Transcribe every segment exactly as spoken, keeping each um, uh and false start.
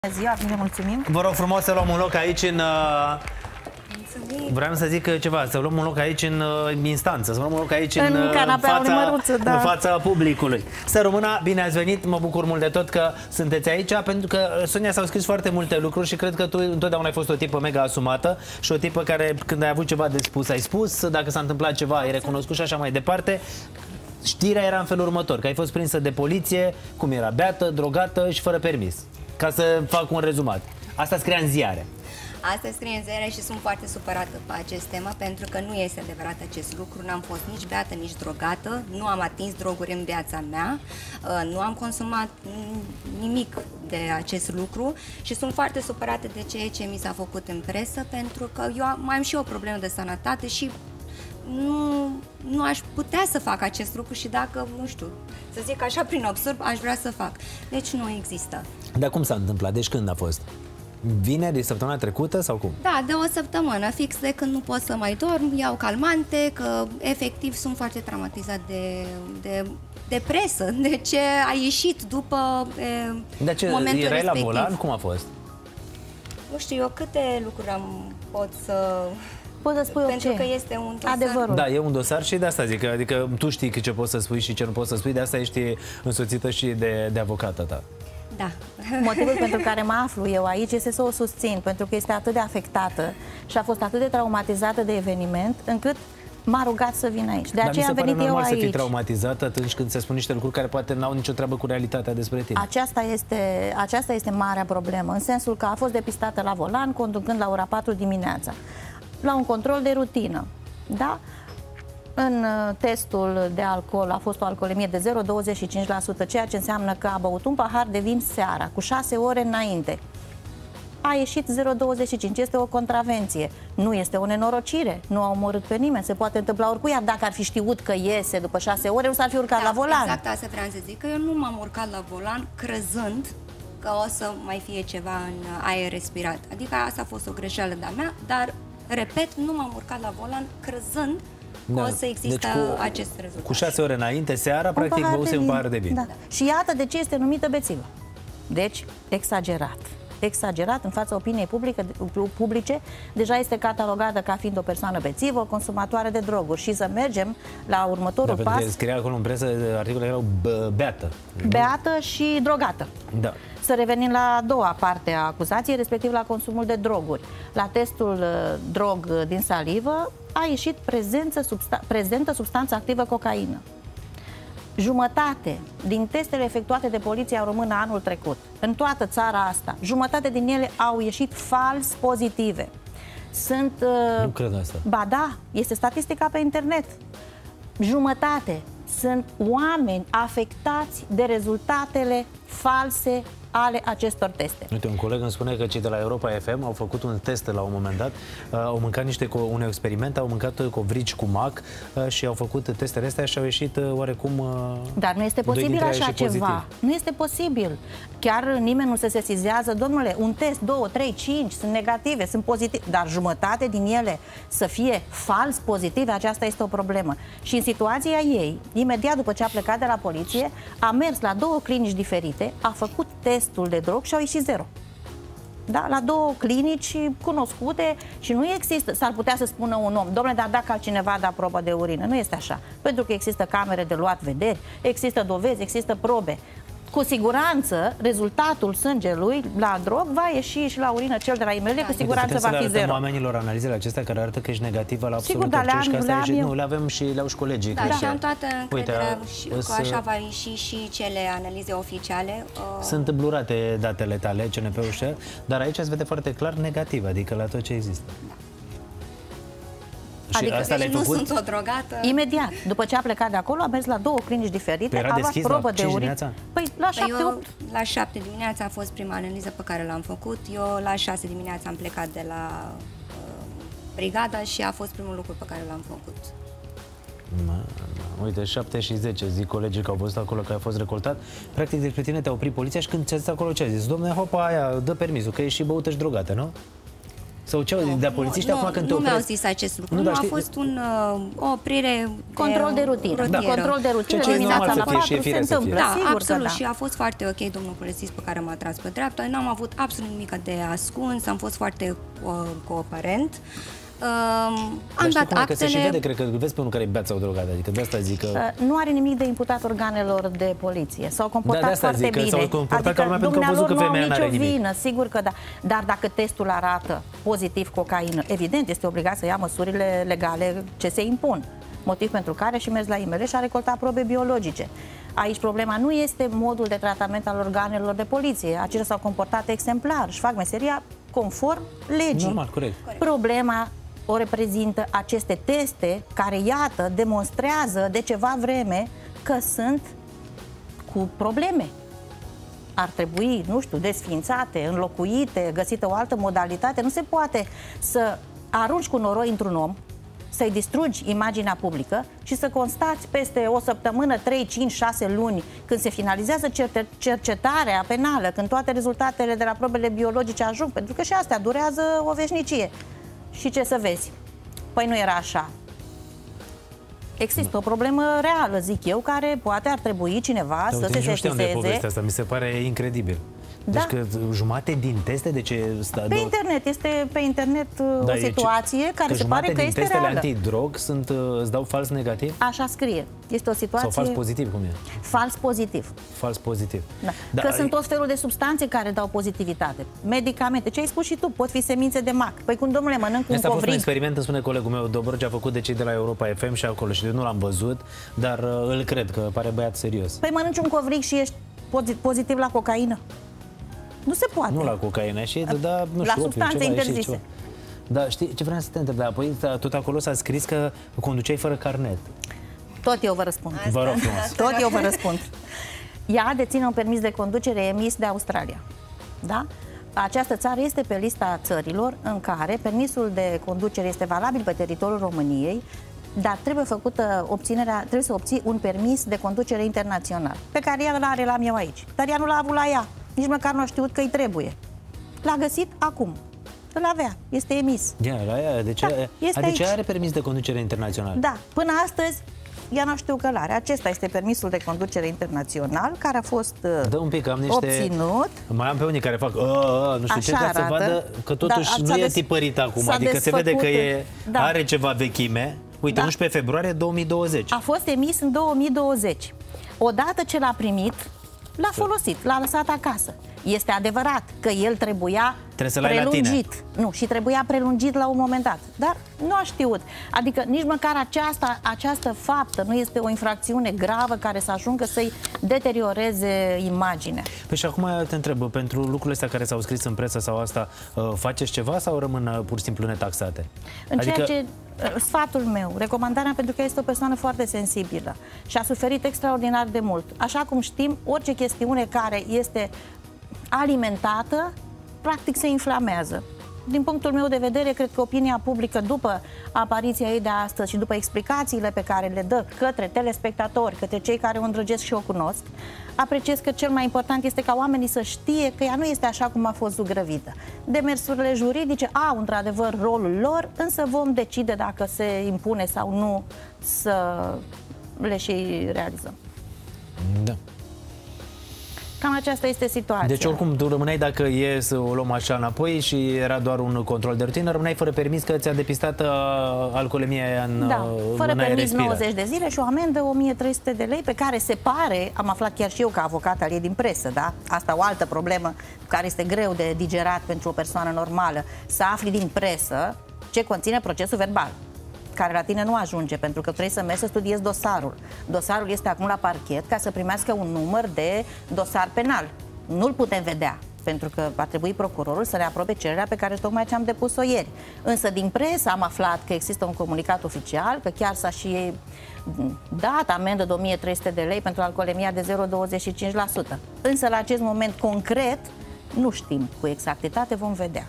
Ziua, bine, mulțumim. Vă rog frumos să luăm un loc aici în... Uh... Vreau să zic ceva, să luăm un loc aici în uh, instanță, să luăm un loc aici în, în, uh, fața, măruță, da. în fața publicului. Să rămână, bine ați venit, mă bucur mult de tot că sunteți aici, pentru că, Sonia, s-au scris foarte multe lucruri și cred că tu întotdeauna ai fost o tipă mega asumată și o tipă care, când ai avut ceva de spus, ai spus, dacă s-a întâmplat ceva, ai recunoscut și așa mai departe. Știrea era în felul următor, că ai fost prinsă de poliție, cum era, beată, drogată și fără permis. Ca să fac un rezumat. Asta scria în ziare. Asta scrie în ziare și sunt foarte supărată pe acest tema, pentru că nu este adevărat acest lucru. N-am fost nici beată, nici drogată, nu am atins droguri în viața mea, nu am consumat nimic de acest lucru și sunt foarte supărată de ceea ce mi s-a făcut în presă, pentru că eu mai am și o problemă de sănătate și nu, nu aș putea să fac acest lucru și dacă, nu știu, să zic așa prin absurd, aș vrea să fac. Deci nu există. Dar cum s-a întâmplat? Deci când a fost? Vineri, de săptămâna trecută sau cum? Da, de o săptămână, fix de când nu pot să mai dorm, iau calmante, că efectiv sunt foarte traumatizat de, de, de presă, de ce a ieșit după e, de ce, momentul erai respectiv. la volan? Cum a fost? Nu știu eu câte lucruri am pot să... Poți să spui pentru orice. că este un dosar. Adevărul. Da, e un dosar și de asta zic, adică tu știi ce poți să spui și ce nu poți să spui, de asta ești însoțită și de, de avocata ta. Da. Motivul pentru care mă aflu eu aici este să o susțin, pentru că este atât de afectată și a fost atât de traumatizată de eveniment, încât m-a rugat să vin aici. De Dar aceea mi se am venit pare eu normal aici. să fii traumatizată atunci când se spun niște lucruri care poate n-au nicio treabă cu realitatea despre tine. Aceasta este, aceasta este marea problemă, în sensul că a fost depistată la volan, conducând la ora patru dimineața, la un control de rutină. Da? În testul de alcool a fost o alcoolemie de zero virgulă douăzeci și cinci la sută, ceea ce înseamnă că a băut un pahar de vin seara, cu șase ore înainte. A ieșit zero virgulă douăzeci și cinci, este o contravenție. Nu este o nenorocire, nu a omorât pe nimeni, se poate întâmpla oricui, dacă ar fi știut că iese după șase ore, nu s-ar fi urcat da, la volan. Exact asta vreau să zic, că eu nu m-am urcat la volan crezând că o să mai fie ceva în aer respirat. Adică asta a fost o greșeală de-a mea, dar, repet, nu m-am urcat la volan crezând da. că o să existe deci cu, acest rezultat. Cu șase ore înainte, seara, un practic băuse un pahar de vin. Da. Și iată de ce este numită bețivă. Deci, exagerat. Exagerat în fața opiniei publice, publice, deja este catalogată ca fiind o persoană bețivă, o consumatoare de droguri. Și să mergem la următorul da, pas. Pentru că scria acolo în presă, articolele erau beată. Beată și drogată. Da. Să revenim la a doua parte a acuzației, respectiv la consumul de droguri. La testul uh, drog din salivă a ieșit prezență substa prezentă substanță activă cocaină. Jumătate din testele efectuate de poliția română anul trecut, în toată țara asta, jumătate din ele au ieșit fals pozitive. Sunt... Uh, nu cred asta. Ba da, este statistica pe internet. Jumătate sunt oameni afectați de rezultatele false ale acestor teste. Uite, un coleg îmi spune că cei de la Europa F M au făcut un test la un moment dat, uh, au mâncat niște, un experiment, au mâncat covrici cu mac uh, și au făcut testele astea și au ieșit uh, oarecum... Uh, Dar nu este posibil așa ceva. Pozitiv. Nu este posibil. Chiar nimeni nu se sesizează, domnule, un test, două, trei, cinci sunt negative, sunt pozitive, dar jumătate din ele să fie fals pozitive, aceasta este o problemă. Și în situația ei, imediat după ce a plecat de la poliție, a mers la două clinici diferite, a făcut testul de drog și au ieșit zero. Da? La două clinici cunoscute și nu există, s-ar putea să spună un om, domnule, dar dacă altcineva da probă de urină, nu este așa. Pentru că există camere de luat vederi, există dovezi, există probe. Cu siguranță, rezultatul sângelui la drog va ieși și la urină, cel de la I M L, cu siguranță va fi zero. Oamenilor analizele acestea care arată că ești negativă la absolut Sigur, orice, le-am, și că asta le-am e, nu, le avem și le-au și colegii. Da, și am toată încrederea că să... așa va ieși și cele analize oficiale. Sunt blurate datele tale, C N P-ul, dar aici se vede foarte clar negativ, adică la tot ce există. Da. Și adică asta deci nu făcut? sunt o drogată. Imediat, după ce a plecat de acolo, a mers la două clinici diferite, era a luat probă de urină. Păi la șapte, opt. La șapte dimineața a fost prima analiză pe care l-am făcut. Eu la șase dimineața am plecat de la uh, brigada și a fost primul lucru pe care l-am făcut. Ma, ma. Uite, șapte și zece, zic colegii că au văzut acolo că a fost recoltat. Practic, despre tine te-a oprit poliția și când ți-a zis acolo ce a zis? Dom'le, hopa, aia, dă permisul, că ești și băută și drogată, nu? Sau ce de polițiști nu, acum când te nu mi-au opresc? zis acest lucru. Nu, Nu, dar a știi- fost un, uh, o oprire Control de rutină. rutieră. Da. Control de rutină, Ceea ce e dimineața normal la să fie și e patru se firesc să fie. întâmplă. Da, Sigur absolut. că da. Și a fost foarte ok domnul polițist pe care m-a tras pe dreapta. N-am avut absolut nimic de ascuns, am fost foarte uh, cooperent. Uh, am Dar știi dat cum e, că se și actele. vede, cred că îl vezi pe unul care e beat sau drogat, adică de asta zic că... Uh, Nu are nimic de imputat organelor de poliție. S-au comportat Da, de asta foarte zic, că bine. s-au comportat ca lumea pentru că au văzut că dumnealor femeia nu au n-are nicio nimic. vină, sigur că da. Dar dacă testul arată pozitiv cocaină, evident este obligat să ia măsurile legale ce se impun. Motiv pentru care și mers la I M L și a recoltat probe biologice. Aici problema nu este modul de tratament al organelor de poliție. Aceștia s-au comportat exemplar, își fac meseria conform legii. Normal, corect. Problema o reprezintă aceste teste care, iată, demonstrează de ceva vreme că sunt cu probleme. Ar trebui, nu știu, desființate, înlocuite, găsită o altă modalitate. Nu se poate să arunci cu noroi într-un om, să-i distrugi imaginea publică și să constați peste o săptămână, trei, cinci, șase luni, când se finalizează cercetarea penală, când toate rezultatele de la probele biologice ajung, pentru că și astea durează o veșnicie. Și ce să vezi? Păi nu era așa. Există o problemă reală, zic eu, care poate ar trebui cineva Da, să uite, se nu știam de sesizeze. povestea asta, mi se pare incredibil. Da. Deci că jumate din teste, de ce... Sta, Pe internet, este pe internet Da, o e situație ce, care că se pare că din este testele reală. antidrog sunt, uh, îți dau fals negativ? Așa scrie. Este o situație... Sau fals pozitiv, cum e? Fals pozitiv. Fals pozitiv. Da. Da, Că e- sunt tot felul de substanțe care dau pozitivitate. Medicamente. Ce ai spus și tu? Pot fi semințe de mac. Păi cum, domnule, mănânc un Asta a fost un covrig. experiment, îmi spune colegul meu, Dobrogea, a făcut de cei de la Europa F M și acolo și eu nu l-am văzut, dar uh, îl cred că pare băiat serios. Păi mănânci un covrig și ești pozi- pozitiv la cocaină? Nu se poate. Nu la cocaină, și da, nu La știu, substanțe ceva, ieșit interzise. ceva. Da, știi ce vreau să te întreb? Da, apoi tot acolo s-a scris că conduceai fără carnet. Tot eu vă răspund. Vă rog frumos. Tot eu vă răspund. Ea deține un permis de conducere emis de Australia. Da? Această țară este pe lista țărilor în care permisul de conducere este valabil pe teritoriul României, dar trebuie făcută obținerea, trebuie să obții un permis de conducere internațional, pe care ea îl are, l-am eu aici. Dar ea nu l-a avut la ea. Nici măcar nu a știut că îi trebuie. L-a găsit acum. Îl avea. Este emis. Ia, la ea, de ce, Da, este adică aici. are permis de conducere internațional? Da, până astăzi ea nu știu că l-are. Acesta este permisul de conducere internațional care a fost uh, Dă un pic, am niște... obținut. Mai am pe unii care fac, "A, a", nu știu ce, Așa ca să arată. vadă că totuși Da, nu s-a e des- tipărit acum, s-a adică se vede că e, desfăcut. Da. are ceva vechime. Uite, Da. unsprezece februarie două mii douăzeci. A fost emis în două mii douăzeci. Odată ce l-a primit, l-a folosit, l-a lăsat acasă. Este adevărat că el trebuia Trebuie să-l ai la tine. prelungit. Nu, și trebuia prelungit la un moment dat. Dar nu a știut. Adică nici măcar aceasta, această faptă nu este o infracțiune gravă care să ajungă să-i deterioreze imaginea. Păi și acum te întreb, pentru lucrurile astea care s-au scris în presă sau asta, uh, faceți ceva sau rămân uh, pur și simplu netaxate? În Adică- ceea ce, uh, sfatul meu, recomandarea, pentru că este o persoană foarte sensibilă și a suferit extraordinar de mult. Așa cum știm, orice chestiune care este alimentată, practic se inflamează. Din punctul meu de vedere, cred că opinia publică, după apariția ei de astăzi și după explicațiile pe care le dă către telespectatori, către cei care o îndrăgesc și o cunosc, apreciez că cel mai important este ca oamenii să știe că ea nu este așa cum a fost zugrăvită. Demersurile juridice au într-adevăr rolul lor, însă vom decide dacă se impune sau nu să le și realizăm. Da. Cam aceasta este situația. Deci oricum tu rămâneai, dacă e să o luăm așa înapoi și era doar un control de rutină, rămâneai fără permis că ți-a depistat uh, alcoolemia în Da, fără în aer permis respirat. nouăzeci de zile și o amendă o mie trei sute de lei, pe care se pare, am aflat chiar și eu ca avocat al ei din presă, da? Asta o altă problemă care este greu de digerat pentru o persoană normală, să afli din presă ce conține procesul verbal, care la tine nu ajunge, pentru că trebuie să mergi să studiezi dosarul. Dosarul este acum la parchet ca să primească un număr de dosar penal. Nu-l putem vedea, pentru că va trebui procurorul să ne aprobe cererea pe care tocmai ce am depus-o ieri. Însă din presă am aflat că există un comunicat oficial, că chiar s-a și dat amendă de o mie trei sute de lei pentru alcoolemia de zero virgulă douăzeci și cinci la sută. Însă la acest moment concret nu știm cu exactitate, vom vedea.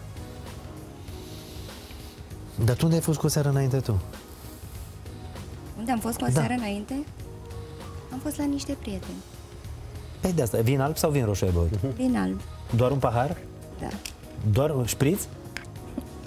Dar tu unde ai fost cu o seară înainte tu? Unde am fost cu o Da. seară înainte? Am fost la niște prieteni. Păi de asta, vin alb sau vin roșu ai băut? Vin alb, Doar un pahar? da. Doar un șpriț?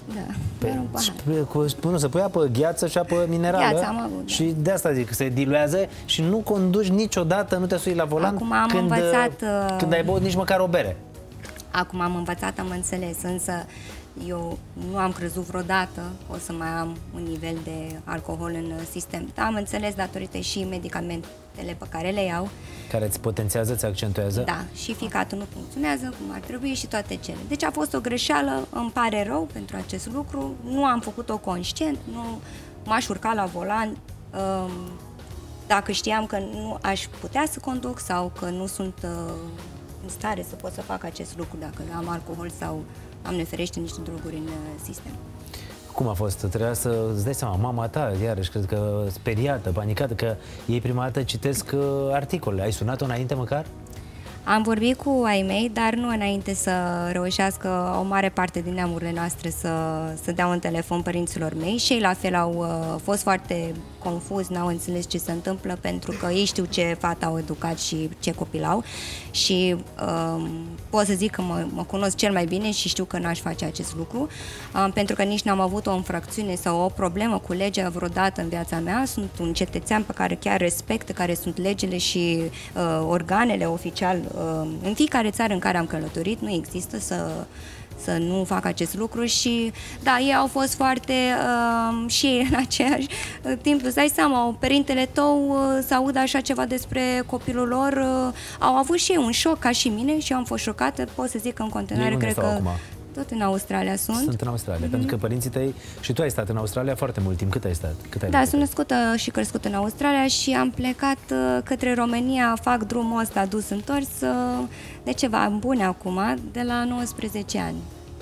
Da, Pe, doar un pahar. cu, nu, să pui apă gheață și apă minerală. Gheață am avut, da. Și de asta zic, se diluează și nu conduci niciodată, nu te sui la volan Acum am când, învățat, când ai băut nici măcar o bere. Acum am învățat, am înțeles, însă eu nu am crezut vreodată o să mai am un nivel de alcool în sistem. Dar am înțeles datorită și medicamentele pe care le iau. Care îți potențează, îți accentuează? Da, și ficatul nu funcționează cum ar trebui și toate cele. Deci a fost o greșeală, îmi pare rău pentru acest lucru, nu am făcut-o conștient, nu m-aș urca la volan dacă știam că nu aș putea să conduc sau că nu sunt în stare să pot să fac acest lucru dacă am alcool sau am neferește niște droguri în sistem. Cum a fost? Trebuia să îți dai seama, mama ta, iarăși, cred că speriată, panicată, că ei prima dată citesc articole. Ai sunat-o înainte măcar? Am vorbit cu ai mei, dar nu înainte să reușească o mare parte din neamurile noastre să, să dea un telefon părinților mei și ei la fel au uh, fost foarte confuzi, n-au înțeles ce se întâmplă pentru că ei știu ce fată au educat și ce copil au și uh, pot să zic că mă, mă cunosc cel mai bine și știu că n-aș face acest lucru uh, pentru că nici n-am avut o infracțiune sau o problemă cu legea vreodată în viața mea. Sunt un cetățean pe care chiar respect, care sunt legile și uh, organele oficial. În fiecare țară în care am călătorit nu există să, să nu fac acest lucru și da, ei au fost foarte uh, și în aceeași timp, îți dai seama, părintele tău uh, să audă așa ceva despre copilul lor, uh, au avut și ei un șoc ca și mine și eu am fost șocată, pot să zic că în continuare cred că acum? Tot în Australia sunt. Sunt în Australia, mm-hmm. pentru că părinții tăi și tu ai stat în Australia foarte mult timp. Cât ai stat? Cât ai da, sunt născută și crescută în Australia și am plecat uh, către România, fac drumul ăsta dus-întors uh, de ceva bune acum, de la nouăsprezece ani.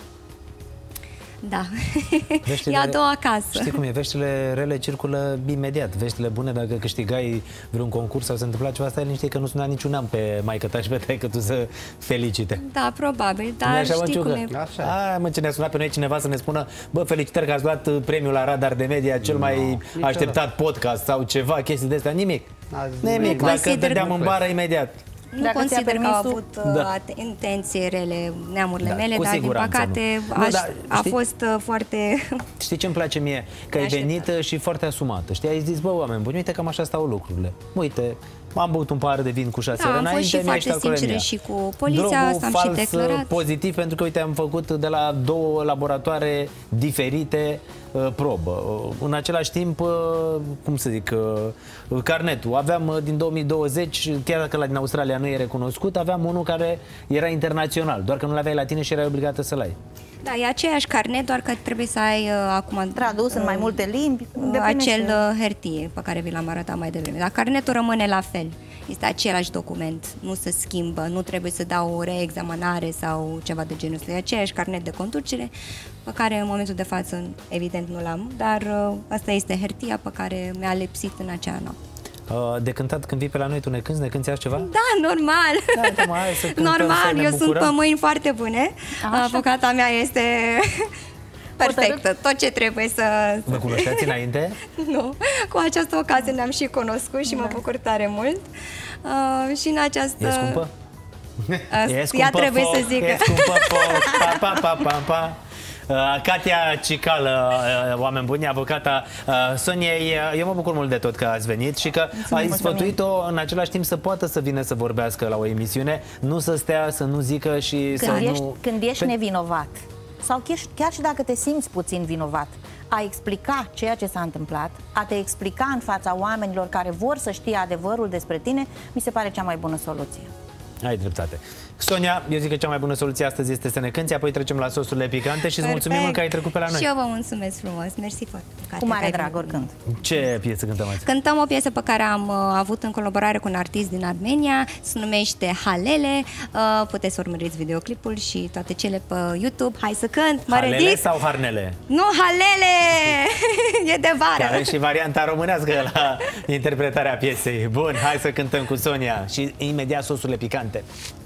Da, veștile, e a doua casă. Știi cum e, veștile rele circulă imediat. Veștile bune, dacă câștigai vreun concurs sau se întâmpla ceva, stai liniște că nu suna niciun an pe maică ta și pe taică tu să felicite. Da, probabil, dar așa, știi cum e. Așa. A, mă, ce ne-a sunat pe noi cineva să ne spună, bă, felicitări că ați luat premiul la Radar de Media, cel no, mai așteptat podcast sau ceva, chestii de astea, nimic. Nimic, dacă dădeam în bară imediat. Nu Dacă consider că au avut da. intenții rele neamurile da, mele, dar din păcate nu. Aș, nu, da, a știi, fost foarte... Știi ce îmi place mie? Că ai venit și foarte asumată. Știi, ai zis, bă, oameni buni, uite cam așa stau lucrurile. Uite, am băut un pahar de vin cu șase da, ore înainte, mi-a ieșit alcoolemia. Și cu poliția, asta am și declarat. Pozitiv, pentru că, uite, am făcut de la două laboratoare diferite uh, probă. Uh, în același timp, uh, cum să zic, uh, carnetul. Aveam uh, din două mii douăzeci, chiar dacă la din Australia nu e recunoscut, aveam unul care era internațional, doar că nu l-aveai la tine și erai obligată să-l ai. Da, e aceeași carnet, doar că trebuie să ai uh, acum tradus uh, în mai multe limbi, uh, acel uh, hârtie pe care vi l-am arătat mai devreme. Dar carnetul rămâne la fel. Este același document, nu se schimbă, nu trebuie să dau o reexaminare sau ceva de genul ăsta. E aceeași carnet de conducere pe care în momentul de față evident nu l-am, dar uh, asta este hârtia pe care mi-a lipsit în acea noapte. De cântat când vii pe la noi, tu ne cânti, ne cânti ceva? Da, normal. Da, da, hai să cântăm, normal, să eu sunt pe mâini foarte bune. Avocata mea este perfectă, tot ce trebuie să... Vă cunoșteați înainte? Nu, cu această ocazie ne-am și cunoscut și da. mă bucur tare mult. Uh, și în această... E scumpă? Uh, e scumpă ea trebuie foc, să zică. E scumpă foc, pa, pa, pa, pa, pa. Uh, Katia Cicală, uh, oameni buni, avocata uh, Soniei, uh, eu mă bucur mult de tot că ați venit și că ai sfătuit-o în același timp să poată să vină să vorbească la o emisiune, nu să stea, să nu zică și când să ești, nu... Când ești nevinovat sau chiar, chiar și dacă te simți puțin vinovat, a explica ceea ce s-a întâmplat, a te explica în fața oamenilor care vor să știe adevărul despre tine, mi se pare cea mai bună soluție. Ai dreptate. Sonia, eu zic că cea mai bună soluție astăzi este să ne cânti, apoi trecem la sosurile picante și îți mulțumim că ai trecut pe la noi. Și eu vă mulțumesc frumos, mersi foarte mult. Cu mare drag, oricând. Ce piesă cântăm azi? Cântăm o piesă pe care am uh, avut în colaborare cu un artist din Armenia, se numește Halele, uh, puteți să urmăriți videoclipul și toate cele pe YouTube. Hai să cânt, mă Halele ridic. sau Harnele? Nu, Halele! E de vară. Care și varianta românească la interpretarea piesei. Bun, hai să cântăm cu Sonia și imediat sosurile picante.